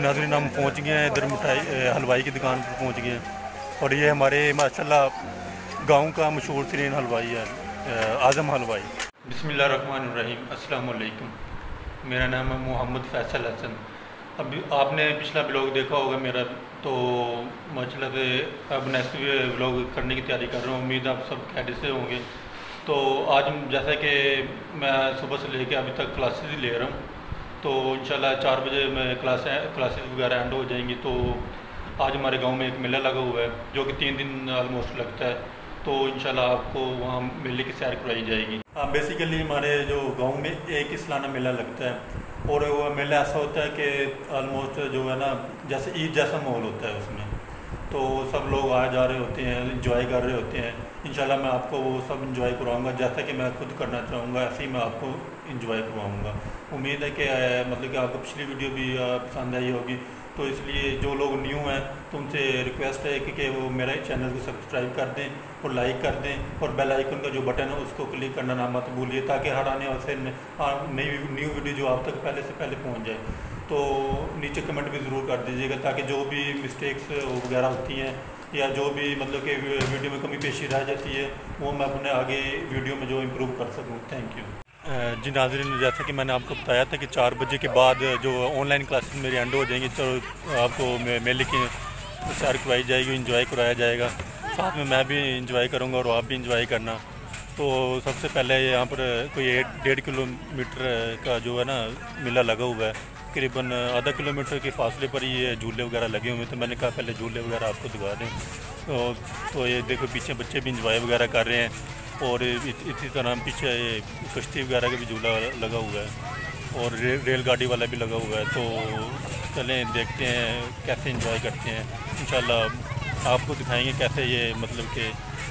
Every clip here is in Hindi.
जी नाज़रीन, हम पहुंच गए हैं इधर मिठाई हलवाई की दुकान पर पहुंच गए हैं। और ये हमारे माशाल्लाह गांव का मशहूर तरीन हलवाई है, आज़म हलवाई। बिस्मिल्लाहिर्रहमानिर्रहीम, अस्सलाम वालेकुम। मेरा नाम है मोहम्मद फैसल हसन। अभी आपने पिछला ब्लॉग देखा होगा मेरा, तो माशाल्लाह से अब नेक्स्ट ब्लॉग करने की तैयारी कर रहा हूँ। उम्मीद आप सब खैरियत से होंगे। तो आज जैसा कि मैं सुबह से लेकर अभी तक क्लासेस ही ले रहा हूँ, तो इंशाल्लाह 4 बजे में क्लासेस वगैरह एंड हो जाएंगी। तो आज हमारे गांव में एक मेला लगा हुआ है जो कि 3 दिन ऑलमोस्ट लगता है। तो इंशाल्लाह आपको वहाँ मेले की सैर करवाई जाएगी। हाँ, बेसिकली हमारे जो गांव में एक ही सालाना मेला लगता है, और वो मेला ऐसा होता है कि ऑलमोस्ट जो है ना, जैसे ईद जैसा माहौल होता है उसमें। तो सब लोग आ जा रहे होते हैं, इंजॉय कर रहे होते हैं। इंशाल्लाह मैं आपको वो सब इंजॉय करवाऊँगा जैसा कि मैं खुद करना चाहूँगा, ऐसे ही मैं आपको इंजॉय करवाऊँगा। उम्मीद है कि मतलब कि आपको पिछली वीडियो भी पसंद आई होगी। तो इसलिए जो लोग न्यू हैं तो उनसे रिक्वेस्ट है कि वो मेरे चैनल को सब्सक्राइब कर दें और लाइक कर दें, और बेल आइकन का जो बटन है उसको क्लिक करना ना मत भूलिए, ताकि हर आने वाले न्यू वीडियो जो आप तक पहले से पहले पहुँच जाए। तो नीचे कमेंट भी ज़रूर कर दीजिएगा, ताकि जो भी मिस्टेक्स वगैरह होती हैं या जो भी मतलब कि वीडियो में कमी पेशी रह जाती है, वो मैं अपने आगे वीडियो में जो इम्प्रूव कर सकूँ। Thank you. जी नाज़रीन, जैसा कि मैंने आपको बताया था कि 4 बजे के बाद जो ऑनलाइन क्लासेस मेरी एंड हो जाएंगी, तो आपको मेले की सैर करवाई जाएगी, इंजॉय कराया जाएगा। साथ में मैं भी इंजॉय करूँगा और आप भी इंजॉय करना। तो सबसे पहले यहाँ पर कोई 1.5 किलोमीटर का जो है ना मेला लगा हुआ है, तकरीबन आधा किलोमीटर के फासले पर ये झूले वगैरह लगे हुए हैं। तो मैंने कहा पहले झूले वगैरह आपको दिखा दें। तो ये देखो पीछे बच्चे भी इंजॉय वगैरह कर रहे हैं, और इसी तरह पीछे कश्ती वगैरह का भी झूला लगा हुआ है, और रेलगाड़ी वाला भी लगा हुआ है। तो चलें देखते हैं कैसे इंजॉय करते हैं। इंशाल्लाह आपको दिखाएंगे कैसे ये मतलब कि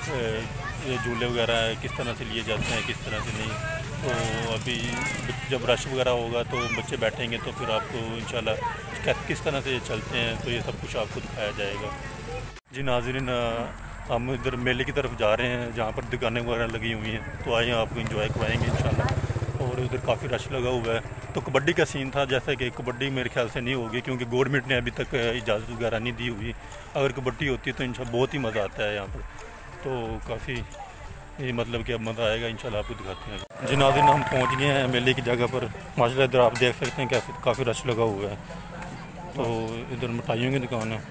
ये झूले वगैरह किस तरह से लिए जाते हैं, किस तरह से नहीं। तो अभी जब रश वगैरह होगा तो बच्चे बैठेंगे, तो फिर आपको इंशाल्लाह किस तरह से ये चलते हैं, तो ये सब कुछ आपको दिखाया जाएगा। जी नाज़रीन, हम इधर मेले की तरफ जा रहे हैं जहाँ पर दुकानें वगैरह लगी हुई हैं। तो आइए आपको एंजॉय करवाएंगे इंशाल्लाह। और उधर काफ़ी रश लगा हुआ है। तो कबड्डी का सीन था, जैसा कि कबड्डी मेरे ख्याल से नहीं होगी, क्योंकि गवर्नमेंट ने अभी तक इजाज़त वगैरह नहीं दी हुई। अगर कबड्डी होती तो इंशाल्लाह बहुत ही मज़ा आता है यहाँ पर। तो काफ़ी ये मतलब कि अब मज़ा आएगा, इंशाल्लाह आपको दिखाते हैं। जी नाज़रीन, हम पहुँच गए हैं मेले की जगह पर। माशाल्लाह इधर आप देख सकते हैं कैसे काफ़ी रश लगा हुआ है। तो इधर मिठाइयों की दुकान है।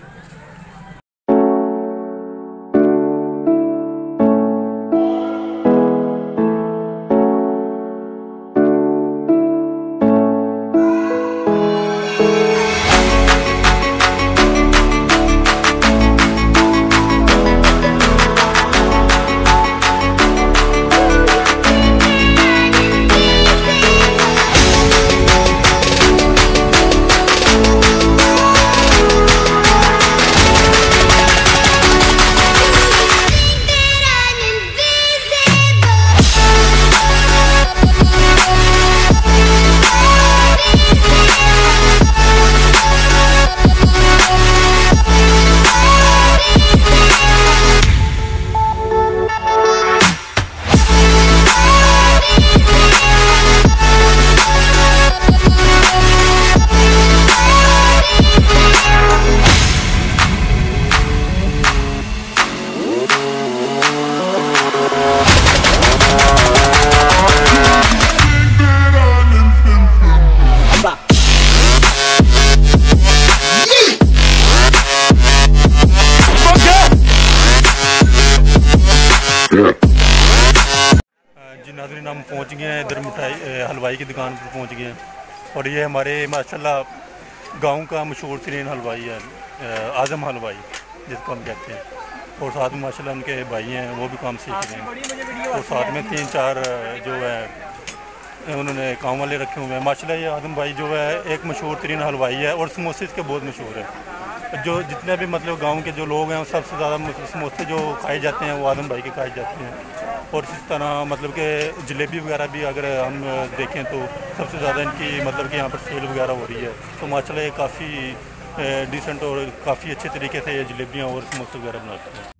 जी नाज़रीन, हम पहुंच गए हैं इधर हलवाई की दुकान पर पहुंच गए हैं। और ये हमारे माशाल्लाह गांव का मशहूर तरीन हलवाई है, आज़म हलवाई जिसको हम कहते हैं। और साथ में माशाल्लाह उनके भाई हैं, वो भी काम सीख रहे हैं। और साथ में 3-4 जो है उन्होंने काम वाले रखे हुए हैं। माशाल्लाह ये आज़म भाई जो है एक मशहूर तरीन हलवाई है, और समोसे इसके बहुत मशहूर है। जो जितने भी मतलब गांव के जो लोग हैं, सबसे ज़्यादा समोसे जो खाए जाते हैं वो आज़म भाई के खाए जाते हैं। और इस तरह मतलब कि जलेबी वगैरह भी अगर हम देखें तो सबसे ज़्यादा इनकी मतलब कि यहाँ पर सेल वगैरह हो रही है। तो माशाल्लाह ये काफ़ी डिसेंट और काफ़ी अच्छे तरीके से ये जलेबियाँ और समोसे वगैरह बनाते हैं।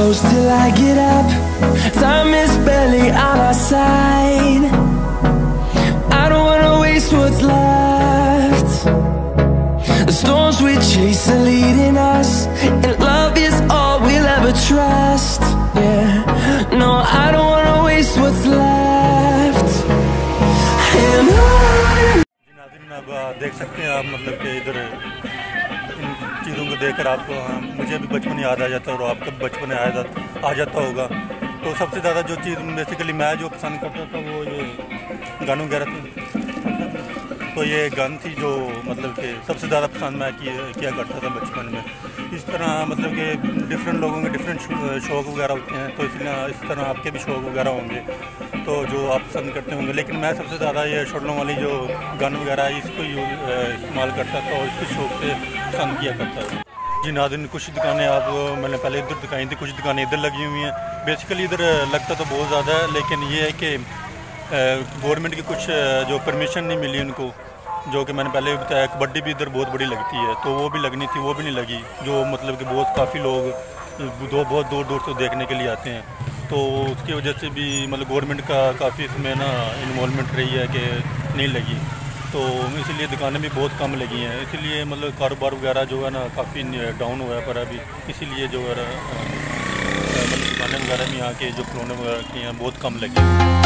close till I get up. Time is barely on our side. I don't wanna waste what's left. The storms we chase are leading us, and love is all we'll ever trust. Yeah, no, I don't wanna waste what's left. And नाज़रीन, अब देख सकते हैं आप मतलब कि इधर इन चीज़ों को देखकर आपको मुझे भी बचपन याद आ जाता है और आपका भी बचपन आ जाता होगा। तो सबसे ज़्यादा जो चीज़ बेसिकली मैं जो पसंद करता था वो ये गानों वगैरह थी। तो ये गन थी जो मतलब कि सबसे ज़्यादा पसंद मैं किया करता था बचपन में। इस तरह मतलब कि डिफरेंट लोगों के डिफरेंट शौक़ वगैरह होते हैं, तो इसलिए इस तरह आपके भी शौक़ वगैरह होंगे तो जो आप पसंद करते होंगे। लेकिन मैं सबसे ज़्यादा ये शोटलों वाली जो गन वगैरह है इसको इस्तेमाल करता था और इसके शौक़ से पसंद किया करता था। जी नाज़रीन, कुछ दुकानें मैंने पहले इधर दिखाई थी, कुछ दुकानें इधर लगी हुई हैं। बेसिकली इधर लगता तो बहुत ज़्यादा है, लेकिन ये है कि गवर्नमेंट की कुछ जो परमिशन नहीं मिली उनको, जो कि मैंने पहले भी बताया। कबड्डी भी इधर बहुत बड़ी लगती है, तो वो भी लगनी थी, वो भी नहीं लगी। जो मतलब कि काफ़ी लोग बहुत दूर दूर से देखने के लिए आते हैं, तो उसकी वजह से भी मतलब गवर्नमेंट का काफ़ी इसमें ना इन्वॉल्वमेंट रही है कि नहीं लगी, तो इसलिए दुकानें भी बहुत कम लगी हैं। इसीलिए मतलब कारोबार वगैरह जो है ना काफ़ी डाउन हुआ है पर अभी, इसीलिए जो है मतलब दुकानें वगैरह भी यहाँ के जो खिलौने वगैरह की हैं बहुत कम लगी।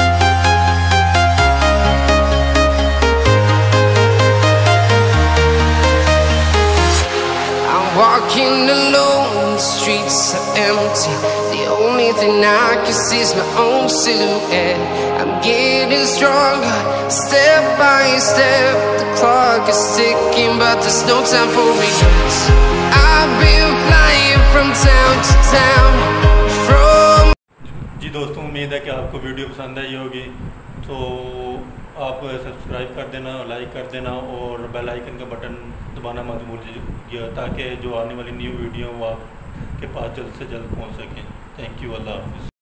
Walking alone, the streets are empty. The only thing I can see is my own silhouette. I'm getting stronger, step by step. The clock is ticking, but there's no time for regrets. I've been flying from town to town. जी दोस्तों, उम्मीद है कि आपको वीडियो पसंद आई होगी, तो आप सब्सक्राइब कर देना, लाइक कर देना और बेल आइकन का बटन दबाना मत भूलिए, ताकि जो आने वाली न्यू वीडियो वो आपके पास जल्द से जल्द पहुंच सकें। थैंक यू, अल्लाह हाफ़िज़।